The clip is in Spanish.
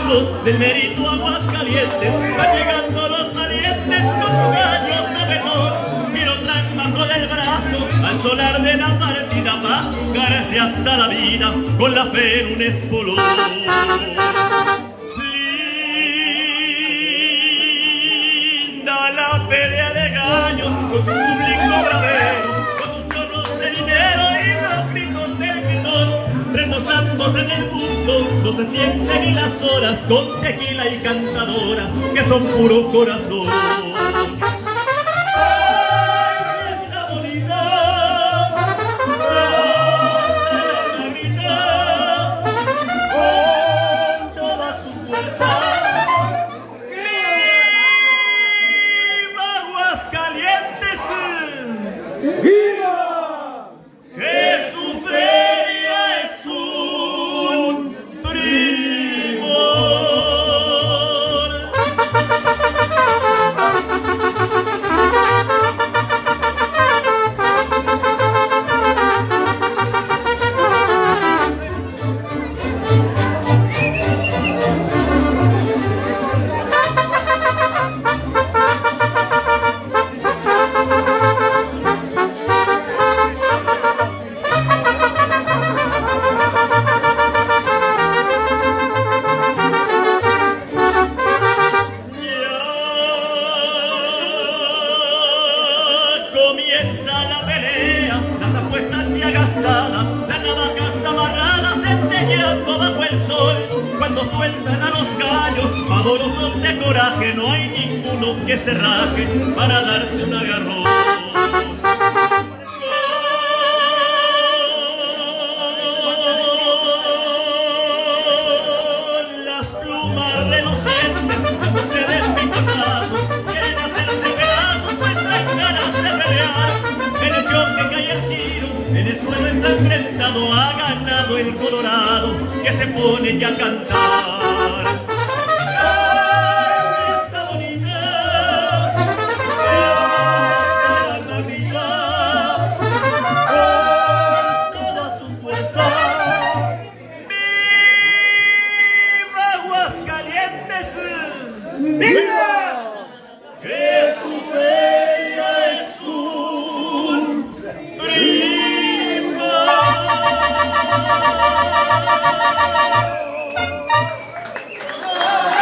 hijos del mérito Aguascalientes, van llegando los valientes con su gallo cabetón. Y lo traen bajo del brazo al solar de la partida, va ganarse hasta la vida con la fe en un espolón. Linda la pelea de gallos con su público bravero, con sus chorros de dinero y los gritos del gritón, reposándose en el busto, no se sienten ni las horas con tequila y cantadoras que son puro corazón. ¡Viva! Que su feria es un primor. Comienza la pelea, las apuestas ya gastadas, las navajas amarradas, centelleando bajo el sol. Cuando sueltan a los gallos, pavorosos de coraje, no hay ninguno que se raje para darse un agarrón. Con las plumas relucientes, se den picotazos, quieren hacerse pedazos, pues traen ganas de pelear. En el choque cae el tiro, en el suelo ensangrentado, ha ganado el Colorado, que se pone ya a cantar. ¡Ay, fiesta bonita! ¡Fiesta la Navidad! Con todas sus fuerzas. ¡Viva Aguascalientes! ¡Viva!